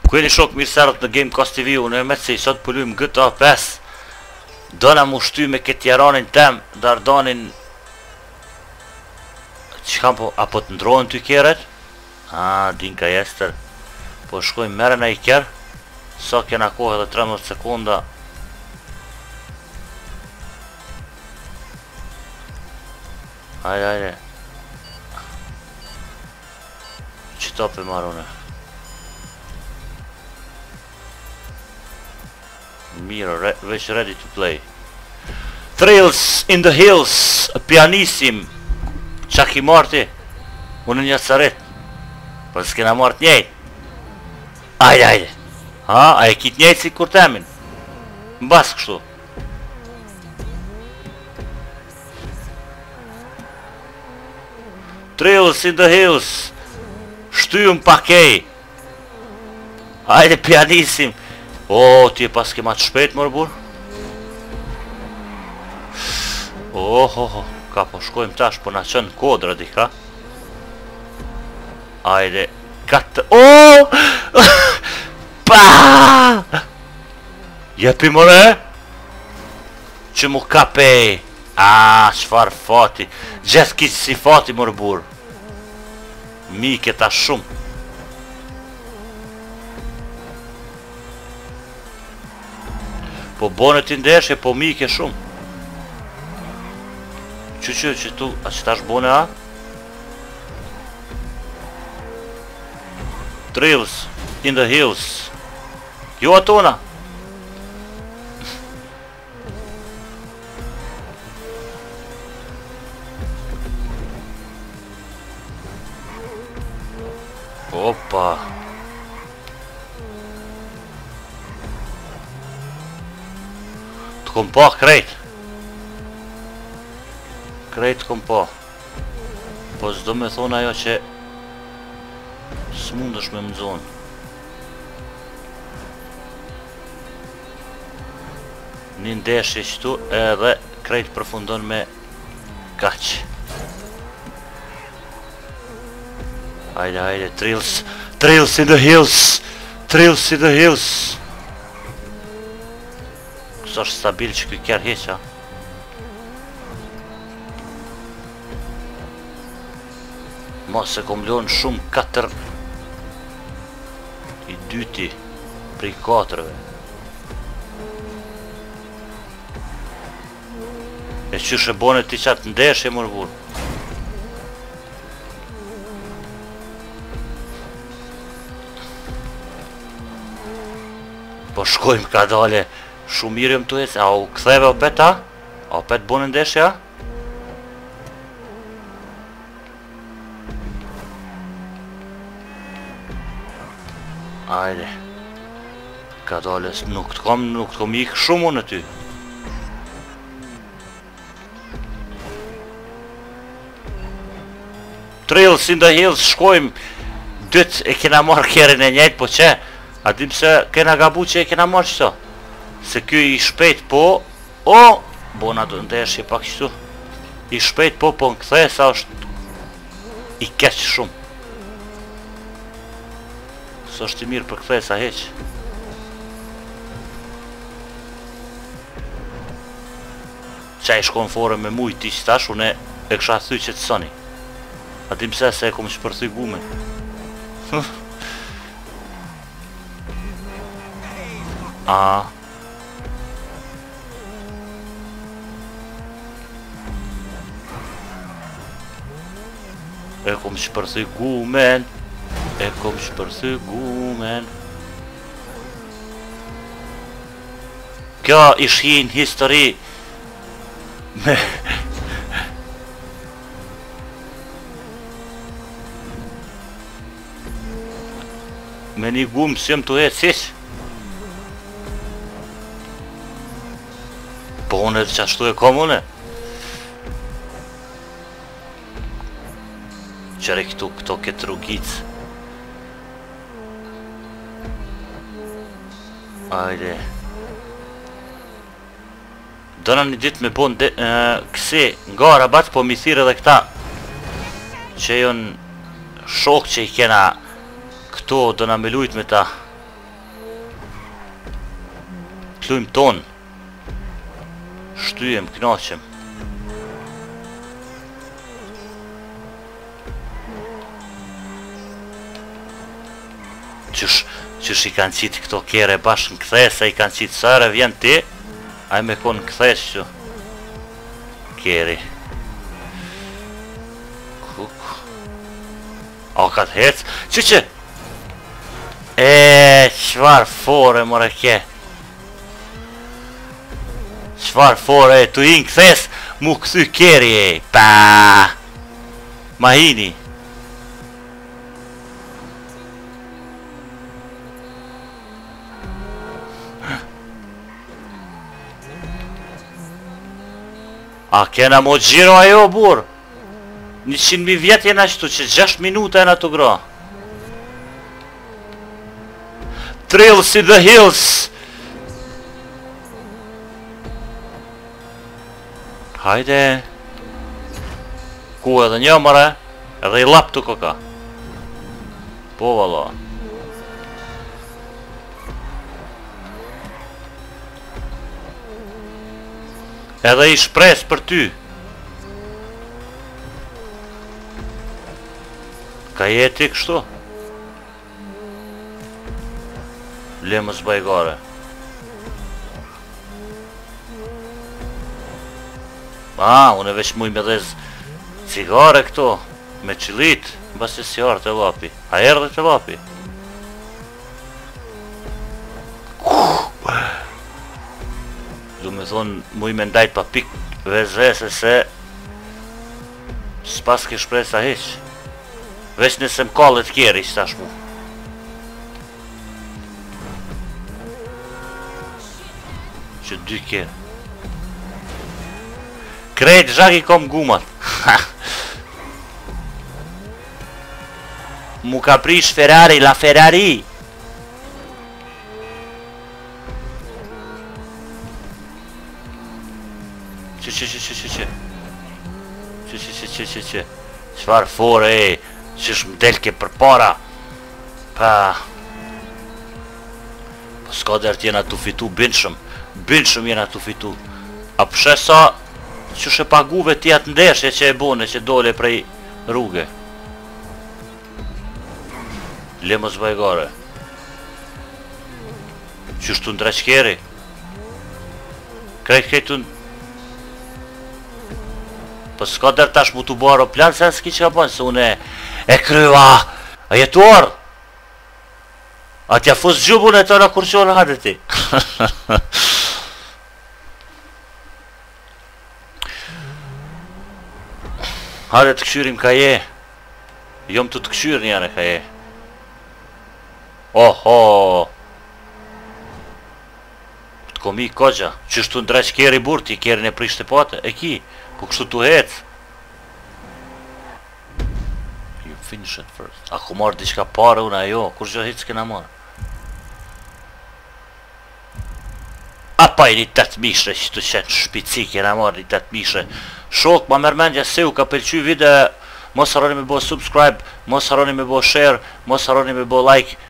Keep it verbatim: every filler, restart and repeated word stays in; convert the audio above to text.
Kujeni shok, mirë se ardhët në Gamecast T V, unë e me se i sot pëllujmë G T A pesë. Dona mu shty me këtë jaranin tem, dardanin... Qka po, apo të ndrohen ty kjeret? A, din ka jester. Po shkojmë meren e i kjer. Sa kena kohë edhe tridhjetë sekonda. Ajde, ajde. Qita për marune. Miro, re, veç ready to play. Thrills in the hills, pianisim. Qa ki marti? Unë një saret. Për s'kena mart njejt. Ajde, ajde. Ha, a e kit njejt si kur temin. Mbas kështu. Thrills in the hills. Shtyjum pakej. Ajde, pianisim. O, ti e pas ke ma të shpejt, mërë burë? O, ho, ho, ka po shkojmë tash, po na qënë kodra di, ka? Ajde, katë... O! Pa! Jepi, mërë? Që mu kapej. A, qfar fati. Gjithë kisë si fati, mërë burë. Mi këta shumë. Po bonet t'i ndeshje, po mi ke shumë. Që që që tu, a që tash bone a? Thrills in the hills. Jo atona. Opa. Të kom pa krejt. Krejt kom pa. Po s'do me thonë ajo që s'mundësh me mëzon. Një ndeshje qëtu edhe krejt përfundon me kaq. Hajde, hajde, Thrills. Thrills in the hills. Thrills in the hills. Kësë është stabil që këj kjerë heqa. Mos e kom lonë shumë katër. I dyti prej katërve. E qysh e bone ti qatë ndeshje mërë burë. Po shkojmë ka dale. Shumë mirë jëmë të ecë, a u këtheve opet a? A opet bonë ndeshja? Ajde. Ka dales, nuk të kom, nuk të kom ikë shumë unë ty. Thrills in the hills, shkojmë. Dytë e kena marrë kjerin e njejtë, po që? A dim se kena gabu që e kena marrë qëto? Se kjo i shpejt po, o, bona do ndeshje pak qëtu. I shpejt po, po në këthe, sa është i keq shumë. Së është i mirë për këthe, sa heq. Qa i shkon fore me mujt ti që tash, une e kësha thy që të soni. A dim se se e kom shpërthy gume. A... E kom shpërthy gumen. E kom shpërthy gumen. Kjo ishin histori me me një gumë s'jem të e cis. Po unë edhe qashtu e kom une. Qere këtu, këto këtë rrugicë. Ajde. Dona një ditë me bon kësi nga rabat, po mi thirë edhe këta që jon shok që i kena këto, do na me lujt me ta. lujmë ton. Shtyjem, knaqem. Qysh, qysh i kanë qitë këto kere bashkë në këthes, a i kanë qitë sare, vjen ti, a i me konë në këthes që. Keri. Kuk. A ka të hec? Që që? Eee, qfar fore, more ke. Qfar fore, tu i në këthes, mu këthy keri, e, pa. Ma hini. A kena mo gjiro ajo, bur? Një qinë mi vjet jena qëtu, që gjasht minuta jena të gra. Thrills in the hills. Hajde. Ku edhe një mëre? Edhe i lap të koka. Po valla. Edhe i shpres për ty. Ka jeti kështu? Lemës bajgare. A, unë e veç muj me dhez cigare këto. Me qilit. Bas e si arë të lapi. A erdhe të lapi? Du me thonë, muj me ndajt pa pik vezese se s'pas ke shpresa heq. Veç nëse m'kallet kjeri që tash mu. Që dy kjerë. Krejt zhak i kom gumat. Mu ka prish Ferrari, la Ferrari. Që që që që që që Që që që që që që Qfar fore e Qysh m'delke për para Pa Po s'ka dert jena të fitu binshëm Binshëm jena të fitu A pëshe sa Qysh e paguve tja të ndeshje që e bone Që dole prej rrugë Lemës bajgare Qysh të ndreqkeri Krejt krejt të Po s'ka der tash mu t'u baro plan se s'ki që ka bënë se une e kryva a jetuar a t'ja fus gjubun e të në kur qonë hadë ti Hajde të këshyrim ka je Jom të të këshyr njane ka je Oho Të komi kogja Qështu ndreq kjeri burti kjeri në prishte pate E ki Po kështu t'u hec You finish it first A ku marrë diqka pare una jo Kur gjo hec s'kena marrë A pa i një tëtë mishre Që të qenë shpici kena marrë një tëtë mishre Shok ma mërmendja se u ka pëlqy video Mos harroni me bo subscribe Mos harroni me bo share Mos harroni me bo like